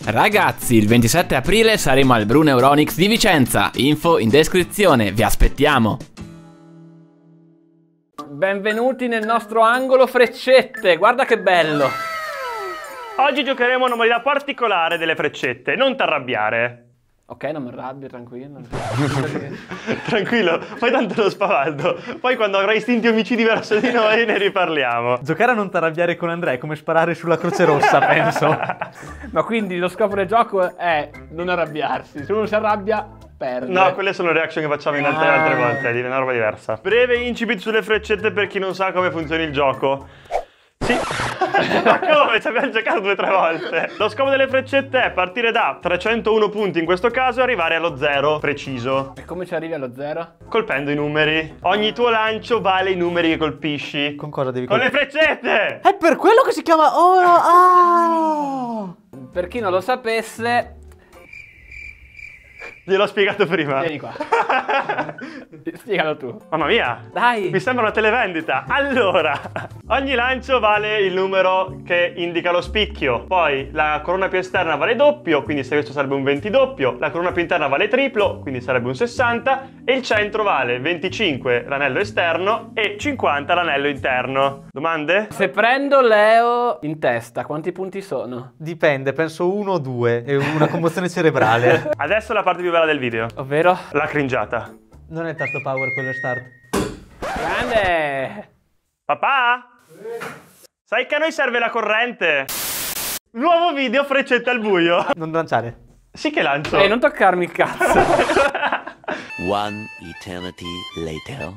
Ragazzi, il 27 aprile saremo al Brune Euronics di Vicenza. Info in descrizione, vi aspettiamo. Benvenuti nel nostro angolo freccette, guarda che bello. Oggi giocheremo una modalità particolare delle freccette, non t'arrabbiare. Ok, non mi arrabbio, tranquillo. Tranquillo, fai tanto lo spavaldo. Poi quando avrai istinti omicidi verso di noi ne riparliamo. Giocare a non t'arrabbiare con Andrea è come sparare sulla Croce Rossa, penso. Ma quindi lo scopo del gioco è non arrabbiarsi. Se uno si arrabbia, perde. No, quelle sono le reaction che facciamo in altre volte, è una roba diversa. Breve incipit sulle freccette per chi non sa come funziona il gioco. Sì. Ma come? Ci abbiamo giocato 2 o 3 volte. Lo scopo delle freccette è partire da 301 punti in questo caso e arrivare allo 0 preciso. E come ci arrivi allo 0? Colpendo i numeri. Ogni tuo lancio vale i numeri che colpisci. Con cosa devi Con le freccette! È per quello che si chiama... Per chi non lo sapesse... Gliel'ho spiegato prima. Vieni qua. Spiegalo tu. Mamma mia. Dai. Mi sembra una televendita. Allora, ogni lancio vale il numero che indica lo spicchio. Poi la corona più esterna vale doppio, quindi se questo sarebbe un 20 doppio. La corona più interna vale triplo, quindi sarebbe un 60. E il centro vale 25 l'anello esterno e 50 l'anello interno. Domande? Se prendo Leo in testa, quanti punti sono? Dipende, penso 1 o 2. È una commozione cerebrale. Adesso la parte più bella del video. Ovvero? La cringiata. Non è il tasto power, quello è start. Grande! Papà? Sai che a noi serve la corrente? Nuovo video freccette al buio. Non lanciare. Sì che lancio. Ehi, non toccarmi il cazzo. One eternity later.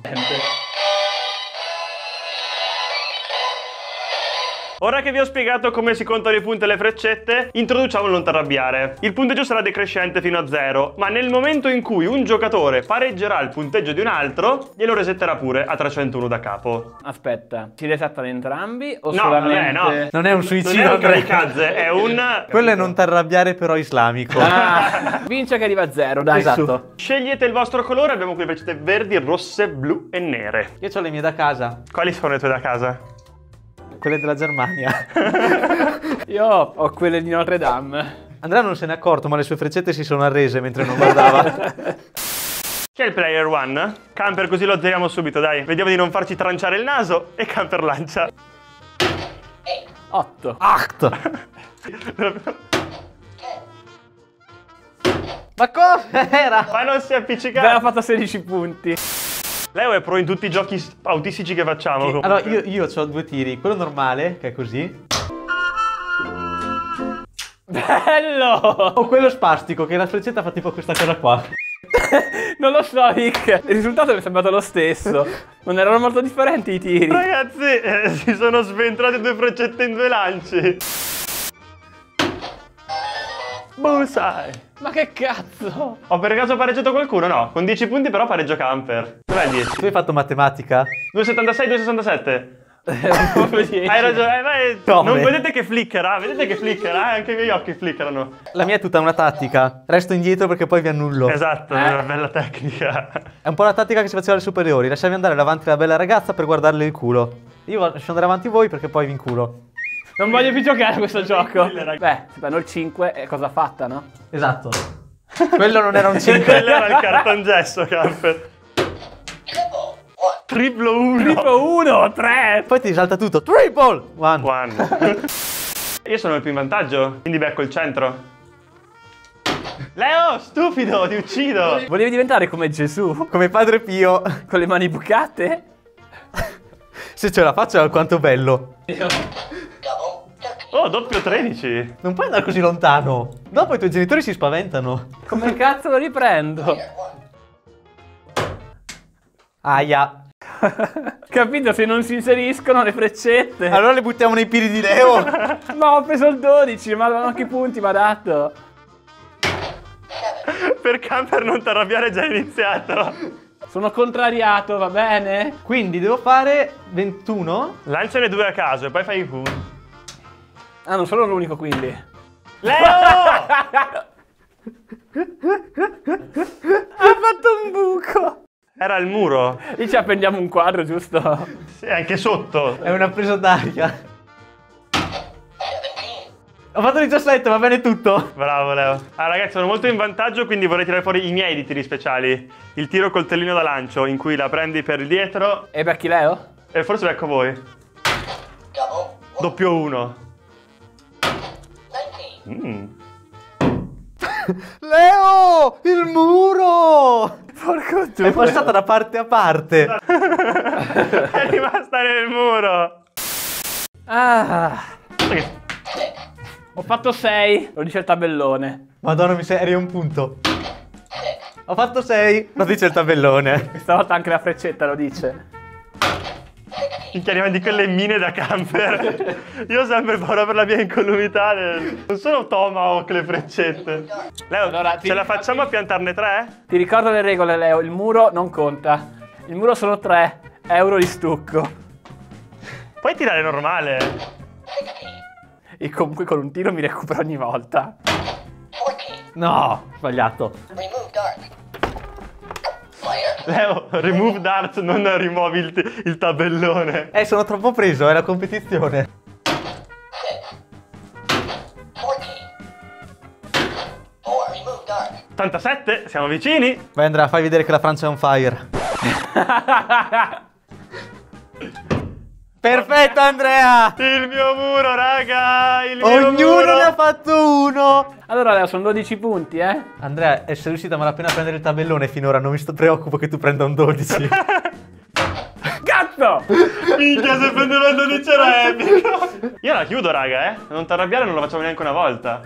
Ora che vi ho spiegato come si contano i punti alle freccette, introduciamo il non t'arrabbiare. Il punteggio sarà decrescente fino a 0, ma nel momento in cui un giocatore pareggerà il punteggio di un altro, glielo resetterà pure a 301 da capo. Aspetta, si resettano entrambi o No, solamente... no. Non è un Non suicidio, è un Andrea. kamikaze, è un... Quello è non t'arrabbiare però islamico. Ah, vince che arriva a 0, dai, Esatto. Scegliete il vostro colore, abbiamo qui le freccette verdi, rosse, blu e nere. Io ho le mie da casa. Quali sono le tue da casa? Quelle della Germania. Io ho quelle di Notre Dame. Andrea non se n'è accorto, ma le sue freccette si sono arrese mentre non guardava. Chi è il player one? Camper, così lo azzeriamo subito, dai. Vediamo di non farci tranciare il naso e Camper lancia. 8. Acht! Ma cosa era? Ma non si appiccica. Abbiamo fatto 16 punti. Leo è pro in tutti i giochi autistici che facciamo. comunque. Allora, io ho 2 tiri. Quello normale, che è così. Bello! O quello spastico, che la freccetta fa tipo questa cosa qua. Non lo so, Rick. Il risultato mi è sembrato lo stesso. Non erano molto differenti i tiri. Ragazzi, si sono sventrate 2 freccette in 2 lanci. Bullseye. Ma che cazzo? Ho per caso pareggiato qualcuno? No, con 10 punti però pareggio Camper. Dov'è il 10? Tu hai fatto matematica? 276, 267. Hai Hai ragione, Come? non vedete che flickera? Vedete che flickera? Anche i miei occhi flickerano. La mia è tutta una tattica. Resto indietro perché poi vi annullo. Esatto, è una bella tecnica. È un po' la tattica che si faceva alle superiori. Lasciavi andare davanti la bella ragazza per guardarle il culo. Io lascio andare avanti voi perché poi vi inculo. Non voglio più giocare a questo gioco. ragazzi. Beh, se prendo il 5 è cosa fatta, no? Esatto. Quello non era un 5. Quello era il cartongesso, Camper. Triplo 1. Tipo 1, 3. Poi ti risalta tutto. Triple! One. Io sono il più in vantaggio, quindi becco il centro. Leo, stupido, ti uccido. Volevi diventare come Gesù? Come Padre Pio. Con le mani bucate? Se ce la faccio è alquanto bello. Oh, doppio 13. Non puoi andare così lontano. Dopo i tuoi genitori si spaventano. Come cazzo lo riprendo? Aia. Capito? Se non si inseriscono le freccette. Allora le buttiamo nei piedi di Leo. Ma ho preso il 12, ma anche i punti mi ha dato. Per Camper non ti arrabbiare è già iniziato. Sono contrariato, va bene? Quindi devo fare 21. Lanciane 2 a caso e poi fai i punti. Ah, non sono l'unico quindi. Leo! Ha fatto un buco. Era il muro. Lì ci appendiamo un quadro, giusto? Sì, anche sotto. È una presa d'aria. Ho fatto 17, va bene tutto. Bravo Leo. Allora ragazzi, sono molto in vantaggio, quindi vorrei tirare fuori i miei di tiri speciali. Il tiro coltellino da lancio, in cui la prendi per dietro E becchi Leo? e forse becco voi. Doppio 1. Leo! Il muro! Porco tu. È passata da parte a parte. È rimasta nel muro. Ah. Ho fatto 6, lo dice il tabellone. Madonna, eri un punto. Ho fatto 6, lo dice il tabellone. Questa volta anche la freccetta lo dice. Minchia, di quelle mine da camper. Io ho sempre paura per la mia incolumità. Non sono tomahawk le freccette. Leo, Allora, ce la facciamo a piantarne 3? Ti ricordo le regole, Leo, il muro non conta. Il muro sono 3 euro di stucco. Puoi tirare normale. E comunque con un tiro mi recupero ogni volta. No, sbagliato. Leo, remove dart, non rimuovi il tabellone. Sono troppo preso, è la competizione. Dart. 87, siamo vicini. Vai Andrea, fai vedere che la Francia è on fire. Perfetto Andrea! Il mio muro, raga! Il mio Ognuno muro! ne ha fatto uno! Allora, Leo, sono 12 punti, eh? Andrea, sei riuscita a malapena a prendere il tabellone finora, non mi preoccupo che tu prenda un 12. Cazzo! Minchia, se prendeva il 12 era epico! Io la chiudo, raga, Non ti arrabbiare, non lo facciamo neanche una volta.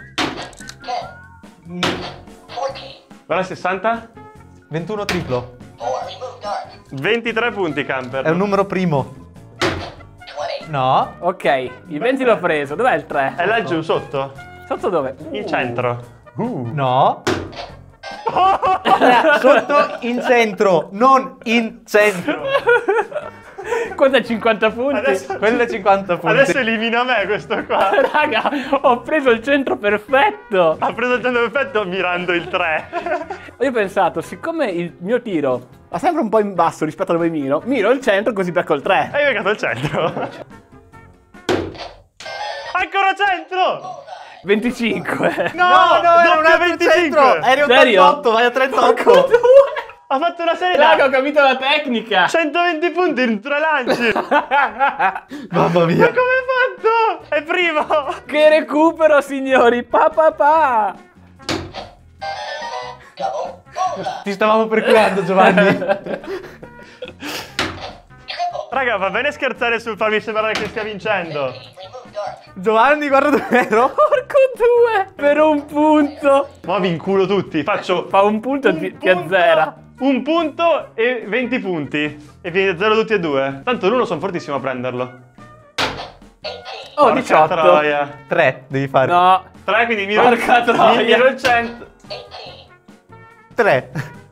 Guarda 60? 21 triplo. 23 punti, camper. È un numero primo. No. Ok, il 20 l'ho preso. Dov'è il 3? È laggiù, sotto? Sotto dove? In centro. No. Andrea, sotto in centro, non in centro. Quanto è 50 punti? Adesso- Quello è 50 punti. Adesso elimina me questo qua. Raga, ho preso il centro perfetto. Ha preso il centro perfetto mirando il 3. Io ho pensato, siccome il mio tiro va sempre un po' in basso rispetto a dove miro il centro così becco il 3. Hai beccato il centro. Ancora centro! 25. No, era un doppio altro 25. centro. Eri Serio? 88, vai a 38. Ha fatto una serie Raga, da ho capito la tecnica. 120 punti in 3 lanci. Mamma mia. Ma come hai fatto? È primo. Che recupero, signori. Pa. Ti stavamo perculando, Giovanni. Raga, va bene scherzare sul farmi sembrare che stia vincendo. Giovanni, guarda dove ero. Porco due. Per un punto. Ma vi inculo tutti. Faccio Fa un punto e ti azzera. un punto e 20 punti. E vieni a 0 tutti e due. Tanto l'uno sono fortissimo a prenderlo. Oh, Porca 18. troia. 3 devi fare. No. 3, quindi miro, Porca troia. miro il 100. 3.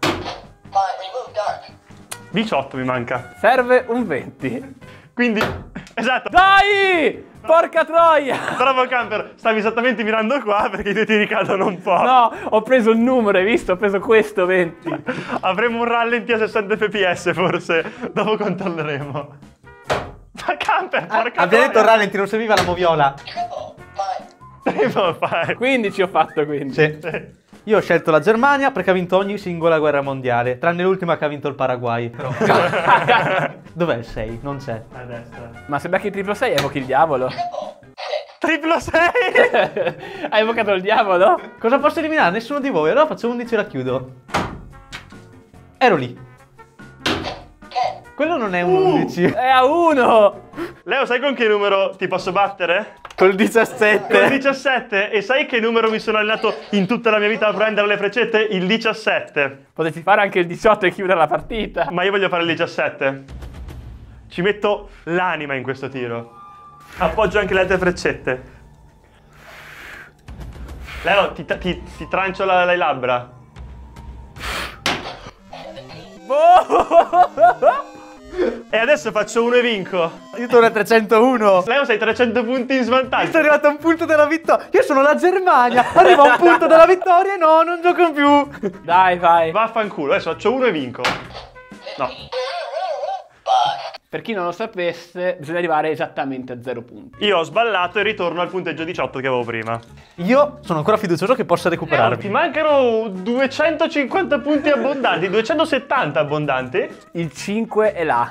18 mi manca. Serve un 20. Quindi, esatto. Dai! Porca troia! Bravo camper, stavi esattamente mirando qua perché i tuoi tiri cadono un po'. No, ho preso un numero, hai visto? Ho preso questo 20. Avremo un rallenti a 60 fps forse. Dopo controlleremo. Ma camper, porca Abbiamo detto il troia. rallenti, non serviva la moviola. Devo fare. 15 ho fatto quindi. Sì. Io ho scelto la Germania perché ha vinto ogni singola guerra mondiale, tranne l'ultima che ha vinto il Paraguay. Però. Dov'è il 6? Non c'è. A destra. Ma se becchi il triplo 6 evochi il diavolo. Triplo 6. Hai evocato il diavolo? Cosa posso eliminare? Nessuno di voi. Allora faccio 11 e la chiudo. Ero lì. Quello non è un 11. È a 1! Leo, sai con che numero ti posso battere? Col 17. Con il 17. E sai che numero mi sono allenato in tutta la mia vita a prendere le freccette? Il 17. Potessi fare anche il 18 e chiudere la partita. Ma io voglio fare il 17. Ci metto l'anima in questo tiro. Appoggio anche le altre freccette. Leo, ti trancio le labbra. E adesso faccio uno e vinco. Io sono a 301. Leo, sei 300 punti in Sono svantaggio. arrivato a un punto della vittoria. Io sono la Germania. Arrivo a un punto della vittoria e no, non gioco più. Dai, vai. Vaffanculo, adesso faccio uno e vinco. No. Per chi non lo sapesse, bisogna arrivare esattamente a 0 punti. Io ho sballato e ritorno al punteggio 18 che avevo prima. Io sono ancora fiducioso che possa Ti recuperarvi. mancano 250 punti abbondanti, 270 abbondanti. Il 5 è là.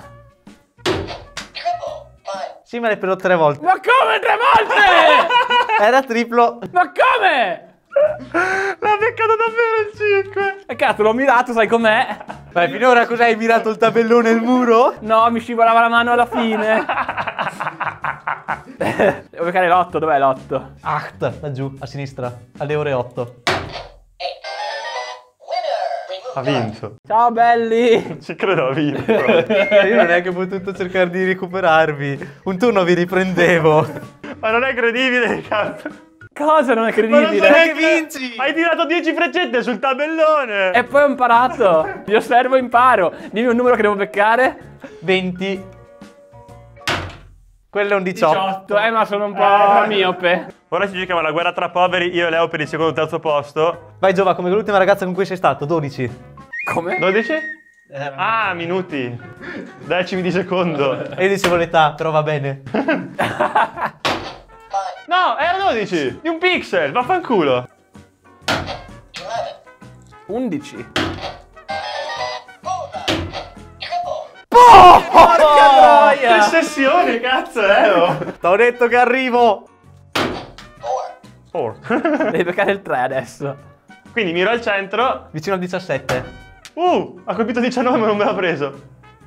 Sì, me l'hai preso 3 volte. Ma come 3 volte? Era triplo. Ma come? L'ha beccato davvero il 5. E cazzo, l'ho mirato, sai com'è? Beh, finora cosa hai mirato il tabellone e il muro? No, mi scivolava la mano alla fine. Devo beccare l'8, dov'è l'8? Acht, laggiù, a sinistra, alle ore 8. Ha vinto. Ciao belli. Non ci credo, ha vinto. Io non ho neanche potuto cercare di recuperarvi. Un turno vi riprendevo. Ma non è credibile, cazzo. Cosa non è Ma non credibile? sai che vinci! Hai tirato 10 freccette sul tabellone. E poi ho imparato. Vi osservo e imparo. Dimmi un numero che devo beccare. 20. Quello è un 18. 18. Ma sono un po' miope. Ora si gioca la guerra tra poveri, io e Leo per il secondo e terzo posto. Vai Giova, come l'ultima ragazza con cui sei stato, 12. Come? 12? Ah, minuti. Decimi di secondo. E io dicevo l'età, però va bene. No, era 12. Di un pixel, vaffanculo. 11. Porca Che sessione, cazzo, Leo. T'ho detto che arrivo! 4. Devi beccare il 3 adesso. Quindi miro al centro. Vicino al 17. Ha colpito 19 ma non me l'ha preso.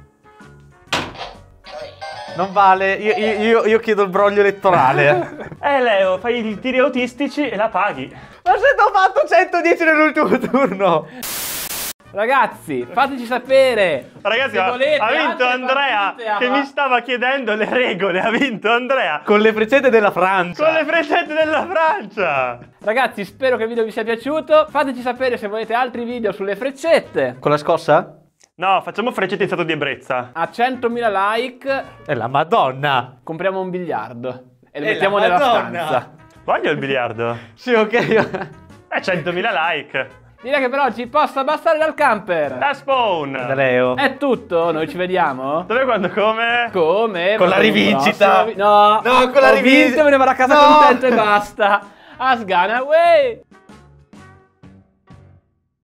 Non vale, io chiedo il broglio elettorale. Leo, fai i tiri autistici e la paghi. Ma se t'ho fatto 110 nell'ultimo turno! Ragazzi, fateci sapere. Ragazzi, se volete ha vinto altre Andrea partite, che mi stava chiedendo le regole. Ha vinto Andrea Con le freccette della Francia. con le freccette della Francia. Ragazzi, spero che il video vi sia piaciuto. Fateci sapere se volete altri video sulle freccette. Con la scossa? No, facciamo freccette in stato di ebbrezza. A 100.000 like È la Madonna! compriamo un biliardo e lo È mettiamo la nella Madonna. stanza. Voglio il biliardo. Sì, ok. 100.000 like. Direi che per oggi possa bastare dal camper. Da Spawn. Da Leo. È tutto, noi ci vediamo. Dove, quando, come? Come? Con la Per un rivincita. prossimo No, No, con la ho rivincita. vinto, me ne vado a casa No. contento e basta. Asgana away.